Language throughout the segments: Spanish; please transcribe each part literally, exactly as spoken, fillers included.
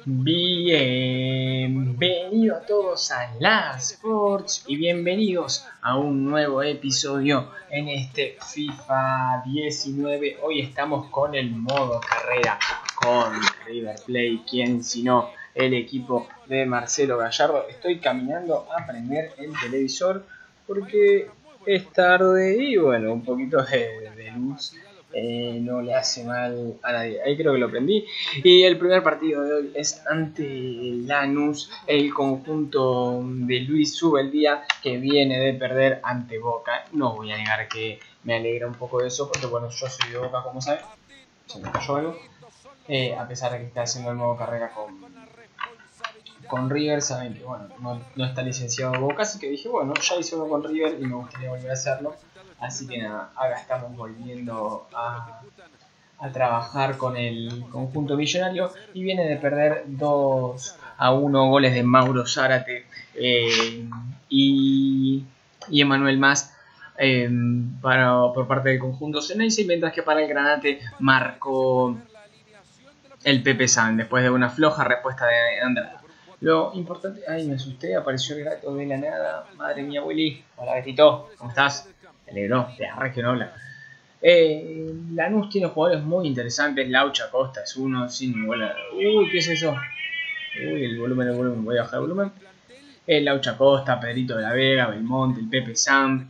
Bienvenidos a todos a La Sports y bienvenidos a un nuevo episodio en este FIFA diecinueve. Hoy estamos con el modo carrera con River Plate, quien si no el equipo de Marcelo Gallardo. Estoy caminando a prender el televisor porque es tarde y bueno, un poquito de, de luz eh, no le hace mal a nadie. Ahí creo que lo prendí. Y el primer partido de hoy es ante Lanús, el conjunto de Luis Subeldía, que viene de perder ante Boca. No voy a negar que me alegra un poco de eso, porque bueno, yo soy de Boca, como saben. Se me cayó algo. Eh, a pesar de que está haciendo el modo carrera con, con River, saben que bueno, no, no está licenciado Boca, así que dije, bueno, ya hice uno con River y me gustaría volver a hacerlo. Así que nada, acá estamos volviendo a... a trabajar con el conjunto millonario y viene de perder dos a uno, goles de Mauro Zárate eh, y, y Emanuel Mas eh, para, por parte del conjunto Ceneice, mientras que para el Granate marcó el Pepe San después de una floja respuesta de Andrada. Lo importante, ay, me asusté, apareció el gato de la nada. Madre mía, Willy. Hola, gatito, ¿cómo estás? Me alegró, te agarré que no habla. Eh, Lanús tiene jugadores muy interesantes. Laucha Costa es uno, sin ninguna. Uy, ¿qué es eso? Uy, el volumen, el volumen, voy a bajar el volumen. El Laucha Costa, Pedrito de la Vega, Belmonte, el Pepe Sam.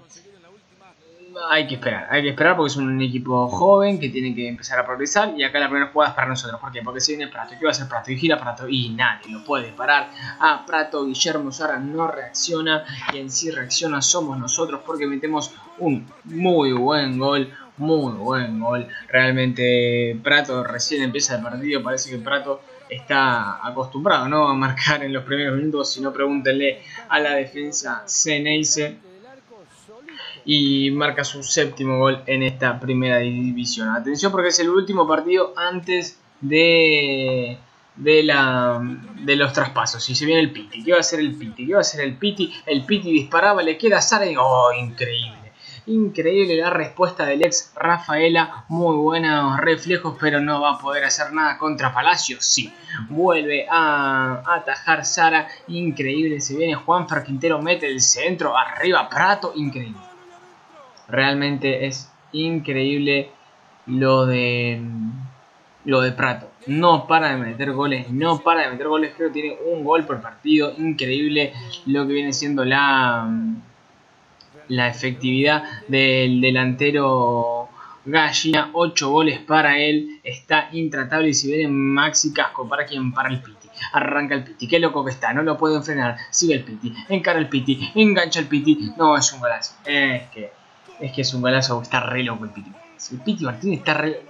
Hay que esperar, hay que esperar porque es un equipo joven que tiene que empezar a progresar. Y acá la primera jugada es para nosotros. ¿Por qué? Porque si viene Prato, ¿qué va a hacer Prato? Y gira Prato y nadie lo puede parar. A Prato, Guillermo Sara no reacciona. Y en sí reacciona somos nosotros porque metemos un muy buen gol. Muy buen gol. Realmente Prato recién empieza el partido. Parece que Prato está acostumbrado, ¿no?, a marcar en los primeros minutos. Si no, pregúntenle a la defensa Ceneice. Y marca su séptimo gol en esta primera división. Atención porque es el último partido antes de, de, la, de los traspasos. Y se viene el Piti. ¿Qué va a hacer el Piti? ¿Qué va a hacer el Piti? El Piti disparaba, le queda a Sara y ¡oh, increíble! Increíble la respuesta del ex Rafaela. Muy buenos reflejos, pero no va a poder hacer nada contra Palacios. Sí, vuelve a atajar Sara. Increíble, se viene Juanfer Quintero, mete el centro, arriba Prato, increíble. Realmente es increíble lo de lo de Prato. No para de meter goles, no para de meter goles. Creo que tiene un gol por partido. Increíble lo que viene siendo la, la efectividad del delantero Gallina. ocho goles para él. Está intratable. Y si viene Maxi Casco, para quien para el Piti. Arranca el Piti, qué loco que está, no lo pueden frenar. Sigue el Piti, encara el Piti, engancha el Piti. No, es un golazo. Es que Es que es un golazo, está re loco el Piti. El Piti Martínez está re...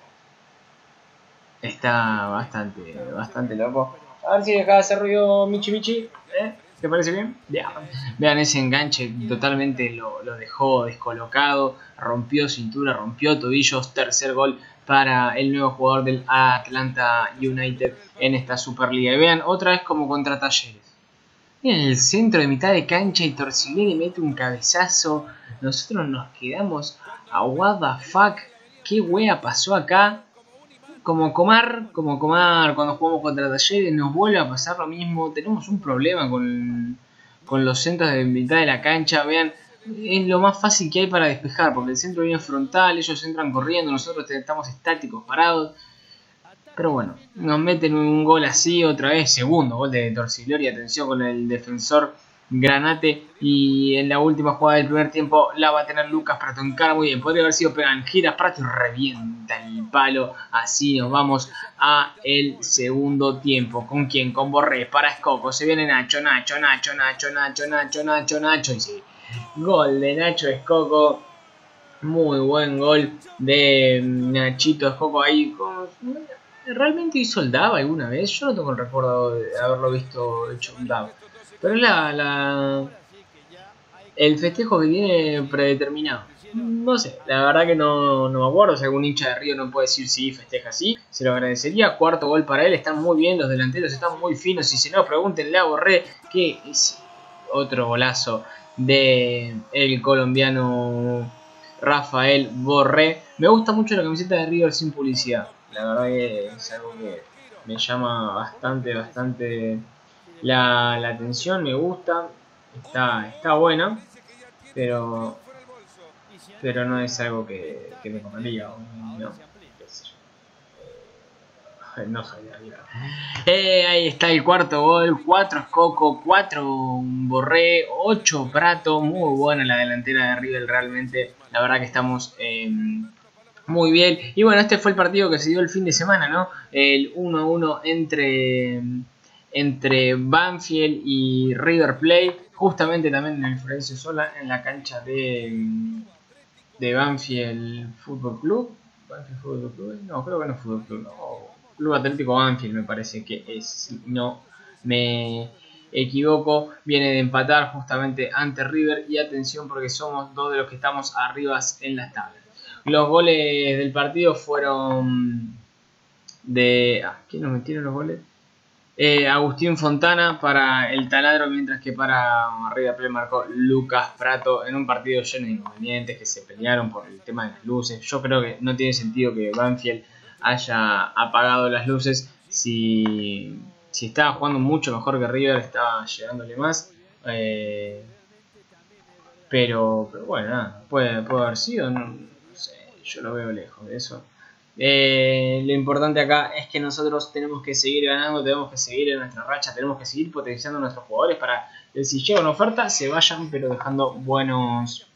Está bastante, bastante loco. A ver si deja de hacer ruido Michi Michi. ¿Eh? ¿Te parece bien? Vean, vean ese enganche, totalmente lo, lo dejó descolocado. Rompió cintura, rompió tobillos. Tercer gol para el nuevo jugador del Atlanta United en esta Superliga. Y vean, otra vez como contra Talleres. En el centro de mitad de cancha y Torsiglieri mete un cabezazo. Nosotros nos quedamos a what the fuck. ¿Qué wea pasó acá? Como Comar, como Comar cuando jugamos contra Talleres, nos vuelve a pasar lo mismo. Tenemos un problema con, con los centros de mitad de la cancha. Vean, es lo más fácil que hay para despejar, porque el centro viene frontal, ellos entran corriendo, nosotros estamos estáticos, parados. Pero bueno, nos meten un gol así otra vez, segundo gol de Torsiglieri, atención con el defensor Granate. Y en la última jugada del primer tiempo la va a tener Lucas Prato en cara, muy bien, podría haber sido pegan, gira Prato y revienta el palo. Así nos vamos a el segundo tiempo. ¿Con quién? Con Borré, para Escoco, se viene Nacho, Nacho, Nacho, Nacho, Nacho, Nacho, Nacho, Nacho, y sí, gol de Nacho Escoco. Muy buen gol de Nachito Escoco ahí. Con... ¿realmente hizo el dab alguna vez? Yo no tengo el recuerdo de haberlo visto hecho un dab. Pero es la, la, el festejo que tiene predeterminado. No sé, la verdad que no, no me acuerdo. Si algún hincha de Río no puede decir si festeja así, se lo agradecería. Cuarto gol para él, están muy bien los delanteros, están muy finos. Si se no, pregúntenle a Borré, que es otro golazo de el colombiano Rafael Borré. Me gusta mucho la camiseta de River sin publicidad. La verdad que es algo que me llama bastante, bastante la, la atención, me gusta, está, está buena, pero, pero no es algo que, que me compraría, ¿no? ¿Qué sé yo? No soy de arriba. Eh, ahí está el cuarto gol. cuatro Escoco, cuatro Borré, ocho Prato. Muy buena la delantera de River realmente. La verdad que estamos eh, muy bien. Y bueno, este fue el partido que se dio el fin de semana, ¿no? El uno a uno entre, entre Banfield y River Plate. Justamente también en el Florencio Sola, en la cancha de, de Banfield Fútbol Club. ¿Banfield Fútbol Club? No, creo que no es Fútbol Club, no. Club Atlético Banfield me parece que es, si no me equivoco, viene de empatar justamente ante River y atención porque somos dos de los que estamos arriba en las tablas. Los goles del partido fueron de... Ah, ¿quién nos metieron los goles? Eh, Agustín Fontana para el Taladro, mientras que para River Plate marcó Lucas Prato en un partido lleno de inconvenientes que se pelearon por el tema de las luces. Yo creo que no tiene sentido que Banfield haya apagado las luces si, si estaba jugando mucho mejor que River, estaba llegándole más. Eh, pero, pero bueno, nada, puede, puede haber sido, no, no sé, yo lo veo lejos de eso. Eh, lo importante acá es que nosotros tenemos que seguir ganando, tenemos que seguir en nuestra racha, tenemos que seguir potenciando a nuestros jugadores para que si llega una oferta se vayan, pero dejando buenos,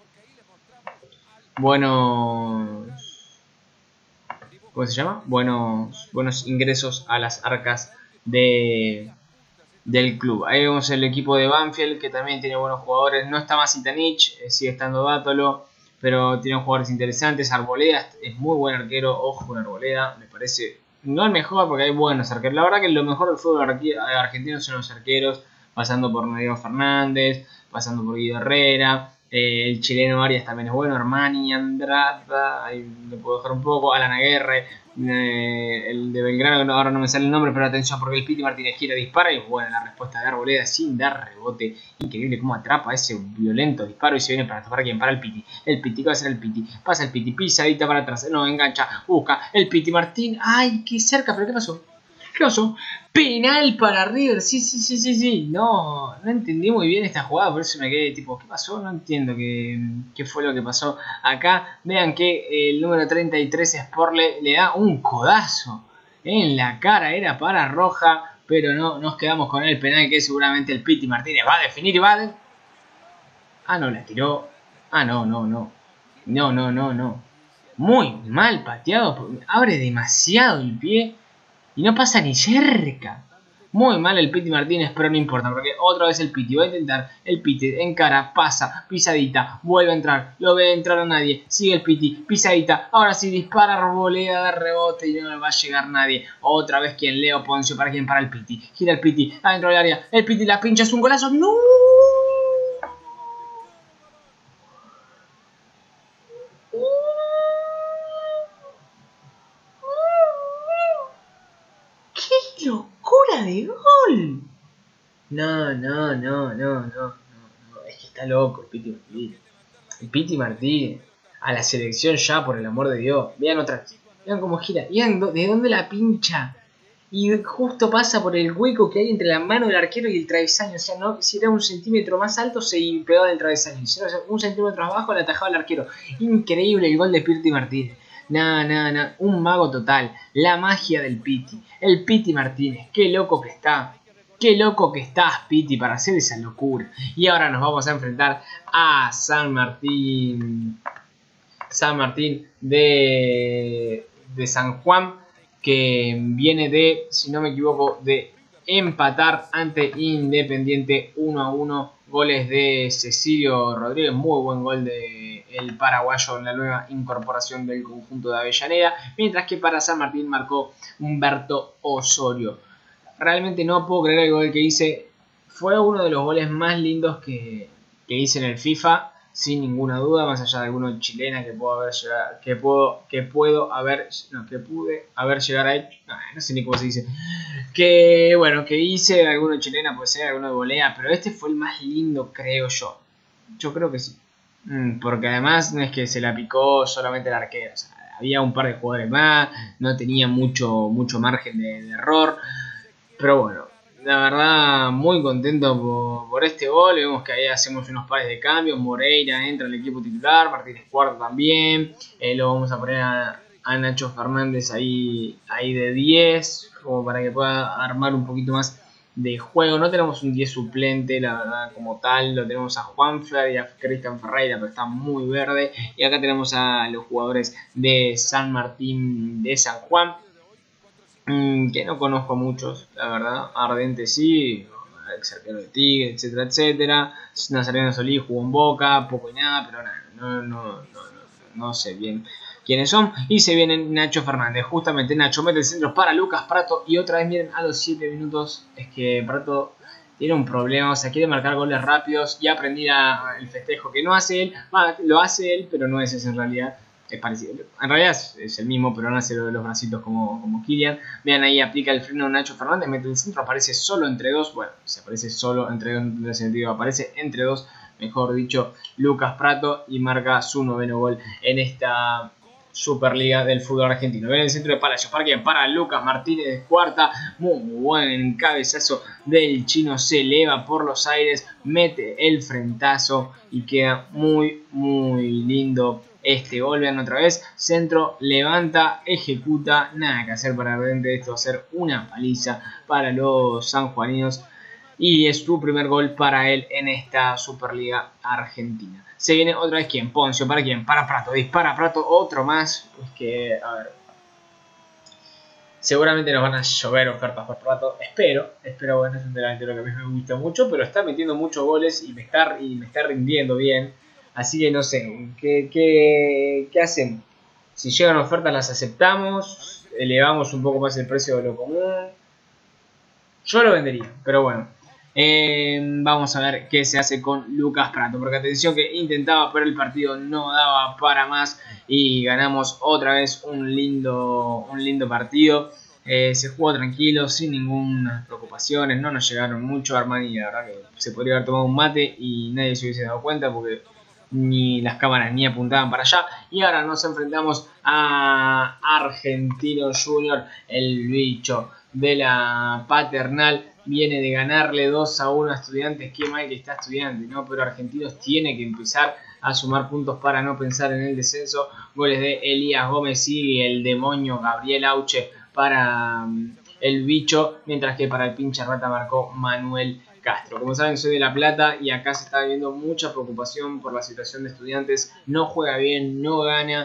buenos, ¿cómo se llama? Buenos, buenos ingresos a las arcas de, del club. Ahí vemos el equipo de Banfield que también tiene buenos jugadores. No está más Itanich, eh, sigue estando Dátolo, pero tiene jugadores interesantes. Arboleda es muy buen arquero, ojo con Arboleda, me parece no el mejor porque hay buenos arqueros. La verdad que lo mejor del fútbol argentino son los arqueros, pasando por Diego Fernández, pasando por Guido Herrera. Eh, el chileno Arias también es bueno, Armani, Andrada, ahí le puedo dejar un poco, Alan Aguirre, eh, el de Belgrano, que no, ahora no me sale el nombre, pero atención porque el Piti Martínez gira, dispara y buena la respuesta de Arboleda sin dar rebote. Increíble cómo atrapa ese violento disparo y se viene para tapar a quien para el Piti. El Piti, ¿qué va a hacer el Piti? Pasa el Piti, pisadita para atrás, no, engancha, busca el Piti Martín, ay, qué cerca, pero ¿qué pasó? ¿Qué pasó? Penal para River, sí, sí, sí, sí, sí. No, no entendí muy bien esta jugada, por eso me quedé tipo, ¿qué pasó? No entiendo qué, qué fue lo que pasó acá. Vean que el número treinta y tres Sporle le da un codazo en la cara, era para Roja, pero no, nos quedamos con el penal que seguramente el Piti Martínez va a definir y va a... Ah, no, la tiró. Ah, no, no, no. No, no, no, no. Muy mal pateado, abre demasiado el pie. Y no pasa ni cerca. Muy mal el Piti Martínez, pero no importa, porque otra vez el Piti va a intentar. El Piti encara, pasa, pisadita, vuelve a entrar, lo ve entrar a nadie. Sigue el Piti, pisadita, ahora sí dispara, arboleda de rebote y no le va a llegar nadie. Otra vez quien Leo Poncio para quien para el Piti. Gira el Piti, adentro del área. El Piti la pincha, es un golazo. ¡No! ¡Qué locura de gol! No, no, no, no, no, no, no, es que está loco el Piti Martínez. El Piti Martínez a la selección ya, por el amor de Dios. Vean otra vez, vean cómo gira, vean de dónde la pincha. Y justo pasa por el hueco que hay entre la mano del arquero y el travesaño. O sea, no, si era un centímetro más alto se pegaba del travesaño. Si era un centímetro abajo le atajaba el arquero. Increíble el gol de Piti Martínez. Nada, nada, nada. Un mago total. La magia del Piti. El Piti Martínez. Qué loco que está. Qué loco que estás, Piti, para hacer esa locura. Y ahora nos vamos a enfrentar a San Martín. San Martín de, de San Juan, que viene de, si no me equivoco, de empatar ante Independiente uno a uno. Goles de Cecilio Rodríguez, muy buen gol de el paraguayo en la nueva incorporación del conjunto de Avellaneda. Mientras que para San Martín marcó Humberto Osorio. Realmente no puedo creer el gol que hice. Fue uno de los goles más lindos que, que hice en el FIFA, sin ninguna duda, más allá de alguno chilena que puedo haber llegado, que puedo, que puedo haber, no, que pude haber llegado a hecho, no, no sé ni cómo se dice, que bueno, que hice alguno chilena, puede ser, alguno de volea, pero este fue el más lindo, creo yo. Yo creo que sí. Porque además no es que se la picó solamente el arquero, o sea, había un par de jugadores más, no tenía mucho, mucho margen de, de error. Pero bueno, la verdad muy contento por, por este gol. Vemos que ahí hacemos unos pares de cambios. Moreira entra al equipo titular, Martínez Cuarto también. Eh, lo vamos a poner a, a Nacho Fernández ahí, ahí de diez, como para que pueda armar un poquito más de juego. No tenemos un diez suplente, la verdad, como tal. Lo tenemos a Juanfer y a Cristian Ferreira, pero está muy verde. Y acá tenemos a los jugadores de San Martín de San Juan, que no conozco muchos, la verdad. Ardente sí, ex arquero de Tigre, etcétera, etcétera. Nazareno Solís jugó en Boca, poco y nada, pero nada, no, no, no, no, no sé bien quiénes son. Y se viene Nacho Fernández, justamente Nacho mete el centro para Lucas Pratto. Y otra vez miren, a los siete minutos, es que Pratto tiene un problema, o sea, quiere marcar goles rápidos y aprender a, el festejo que no hace él. Bueno, lo hace él, pero no es ese en realidad. Es parecido. En realidad es, es el mismo, pero no hace lo de los bracitos como, como Kylian. Vean ahí, aplica el freno Nacho Fernández, mete el centro, aparece solo entre dos. Bueno, se aparece solo entre dos, en el sentido, aparece entre dos, mejor dicho, Lucas Pratto, y marca su noveno gol en esta Superliga del fútbol argentino. Ven el centro de Palacios, para quien, para Lucas Martínez de cuarta, muy buen cabezazo del chino, se eleva por los aires, mete el frentazo y queda muy muy lindo este gol. Vean otra vez, centro, levanta, ejecuta, nada que hacer para Ardente. Esto va a ser una paliza para los sanjuaninos y es su primer gol para él en esta Superliga Argentina. Se viene otra vez, ¿quién? Poncio, ¿para quién? Para Pratto, dispara Pratto, otro más. Es que, a ver, seguramente nos van a llover ofertas por Pratto, espero, espero. Bueno, es un delantero que a mí me gusta mucho, pero está metiendo muchos goles y me está, y me está rindiendo bien. Así que no sé, ¿qué, qué, qué hacen? Si llegan ofertas las aceptamos, elevamos un poco más el precio de lo común. Yo lo vendería, pero bueno. Eh, vamos a ver qué se hace con Lucas Pratto, porque atención que intentaba, pero el partido no daba para más y ganamos otra vez un lindo, un lindo partido. Eh, se jugó tranquilo, sin ninguna preocupaciones, no nos llegaron mucho. Armani, la verdad que se podría haber tomado un mate y nadie se hubiese dado cuenta porque ni las cámaras ni apuntaban para allá. Y ahora nos enfrentamos a Argentino Junior, el bicho de la Paternal. Viene de ganarle dos a uno a Estudiantes. Qué mal que está Estudiantes, ¿no? Pero Argentinos tiene que empezar a sumar puntos para no pensar en el descenso. Goles de Elías Gómez y el demonio Gabriel Auche para um, el bicho, mientras que para el pinche rata marcó Manuel Castro. Como saben, soy de La Plata y acá se está viendo mucha preocupación por la situación de Estudiantes. No juega bien, no gana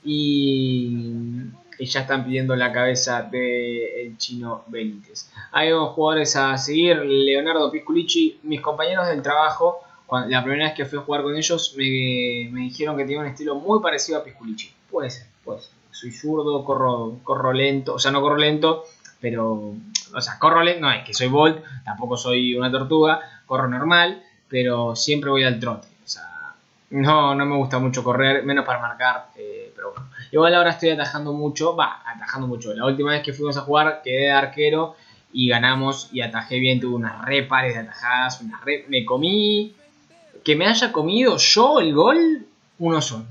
y, y ya están pidiendo la cabeza del chino Benítez. Hay unos jugadores a seguir, Leonardo Pisculici. Mis compañeros del trabajo, cuando, la primera vez que fui a jugar con ellos, me, me dijeron que tenía un estilo muy parecido a Pisculici. Puede ser, puede ser. Soy zurdo, corro, corro lento, o sea, no corro lento, pero, o sea, corro lento, no es que soy Bolt, tampoco soy una tortuga, corro normal, pero siempre voy al trote. O sea, no, no me gusta mucho correr, menos para marcar, eh, pero bueno. Igual ahora estoy atajando mucho, va, atajando mucho. La última vez que fuimos a jugar quedé de arquero y ganamos y atajé bien, tuve unas re pares de atajadas, unas re, me comí, que me haya comido yo el gol, uno solo,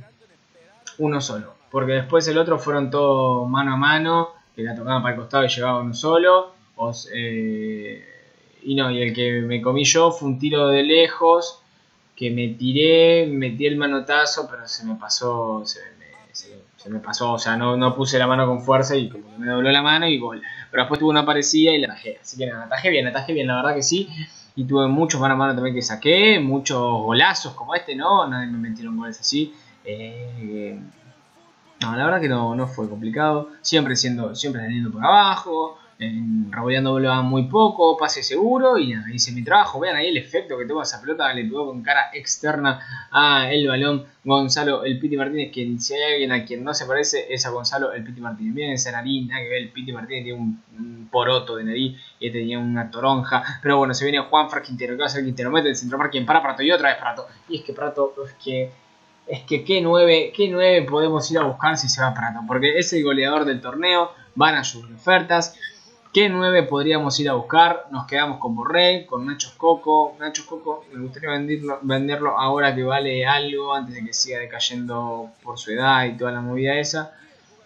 uno solo. Porque después el otro fueron todos mano a mano, que la tocaban para el costado y llevaba uno solo. O, eh, y no, y el que me comí yo fue un tiro de lejos, que me tiré, metí el manotazo, pero se me pasó, se me, se, se me pasó, o sea, no, no puse la mano con fuerza y como que me dobló la mano y gol. Pero después tuve una parecida y la atajé. Así que nada, atajé bien, atajé bien, la verdad que sí. Y tuve muchos mano a mano también que saqué, muchos golazos como este, ¿no? Nadie me metieron goles así. Eh... No, la verdad que no, no fue complicado. Siempre siendo, siempre saliendo por abajo, revoleando bola muy poco, pase seguro y nada, hice mi trabajo. Vean ahí el efecto que tuvo esa pelota, le pegó con cara externa a el balón Gonzalo el Piti Martínez, que si hay alguien a quien no se parece es a Gonzalo el Piti Martínez. Miren esa nariz, nada que ver, el Piti Martínez tiene un, un poroto de nariz y este tenía una toronja. Pero bueno, se viene Juanfer Quintero, que va a ser Quintero, mete el centro para quien, para Pratto y otra vez Pratto. Y es que Pratto, es que... Es que qué nueve, qué nueve podemos ir a buscar si se va Pratto, porque es el goleador del torneo, van a sus ofertas. ¿Qué nueve podríamos ir a buscar? Nos quedamos con Borré, con Nacho Coco. Nacho Coco me gustaría venderlo, venderlo ahora que vale algo, antes de que siga decayendo por su edad y toda la movida esa.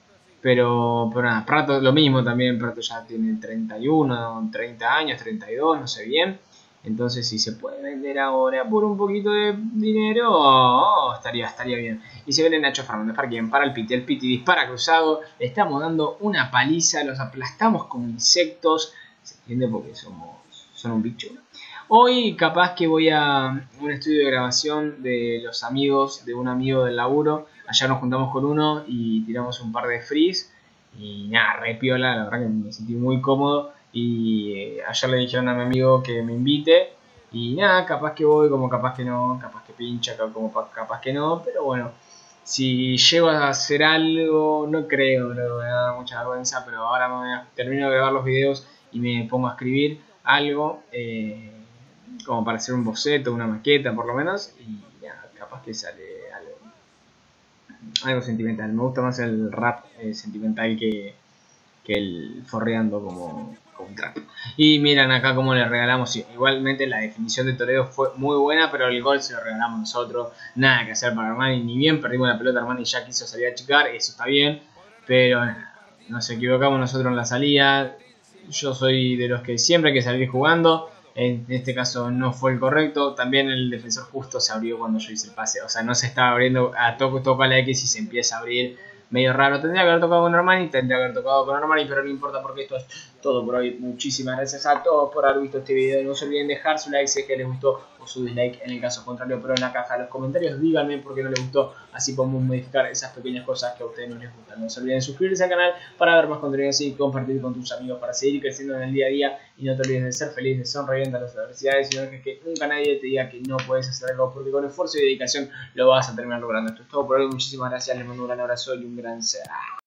Pero, pero nada, Prato lo mismo también. Prato ya tiene treinta y uno, treinta años, treinta y dos, no sé bien. Entonces si se puede vender ahora por un poquito de dinero, oh, estaría, estaría bien. Y se viene Nacho Fernández, para quien para el Piti. El Piti dispara cruzado, le estamos dando una paliza, los aplastamos como insectos. Se entiende porque somos, son un bicho. Hoy capaz que voy a un estudio de grabación de los amigos, de un amigo del laburo. Ayer nos juntamos con uno y tiramos un par de freeze. Y nada, re piola, la verdad que me sentí muy cómodo. Y eh, ayer le dijeron a mi amigo que me invite. Y nada, capaz que voy, como capaz que no, capaz que pincha, como capaz que no. Pero bueno, si llego a hacer algo, no creo, creo me da mucha vergüenza. Pero ahora me voy a, termino de grabar los videos y me pongo a escribir algo. Eh, como para hacer un boceto, una maqueta por lo menos. Y nada, capaz que sale algo, algo sentimental. Me gusta más el rap eh, sentimental que, que el forreando como, como un trap. Y miran acá cómo le regalamos. Igualmente la definición de Toledo fue muy buena, pero el gol se lo regalamos nosotros. Nada que hacer para Armani. Ni bien perdimos la pelota, Armani ya quiso salir a chicar. Eso está bien, pero nada, nos equivocamos nosotros en la salida. Yo soy de los que siempre hay que salir jugando. En este caso no fue el correcto. También el defensor justo se abrió cuando yo hice el pase. O sea, no se estaba abriendo a toco, toco a la X y se empieza a abrir. Medio raro. Tendría que haber tocado con Armani. Tendría que haber tocado con Armani. Pero no importa porque esto es todo por hoy. Muchísimas gracias a todos por haber visto este video. Y no se olviden dejar su like si es que les gustó. O su dislike en el caso contrario. Pero en la caja de los comentarios díganme por qué no les gustó. Así podemos modificar esas pequeñas cosas que a ustedes no les gustan. No se olviden suscribirse al canal para ver más contenido así. Y compartir con tus amigos para seguir creciendo en el día a día. Y no te olvides de ser feliz, de sonreír ante las adversidades. Y no dejes que nunca nadie te diga que no puedes hacer algo. Porque con esfuerzo y dedicación lo vas a terminar logrando. Esto es todo por hoy. Muchísimas gracias. Les mando un gran abrazo y un gran ser.